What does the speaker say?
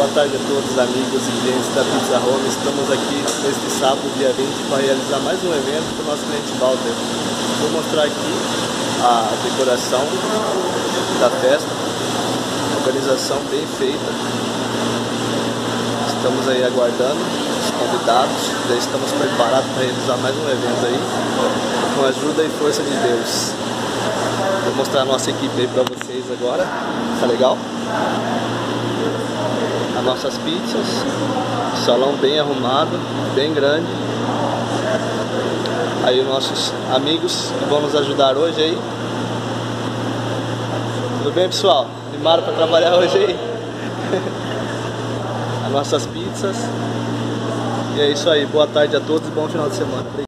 Boa tarde a todos, amigos e clientes da Pizza Home. Estamos aqui neste sábado, dia 20, para realizar mais um evento para o nosso cliente Walter. Vou mostrar aqui a decoração da festa, organização bem feita. Estamos aí aguardando os convidados, já estamos preparados para realizar mais um evento aí, com a ajuda e força de Deus. Vou mostrar a nossa equipe aí para vocês agora, tá legal? As nossas pizzas, salão bem arrumado, bem grande. Aí os nossos amigos que vão nos ajudar hoje aí. Tudo bem, pessoal? Animaram para trabalhar hoje aí? As nossas pizzas. E é isso aí, boa tarde a todos e bom final de semana.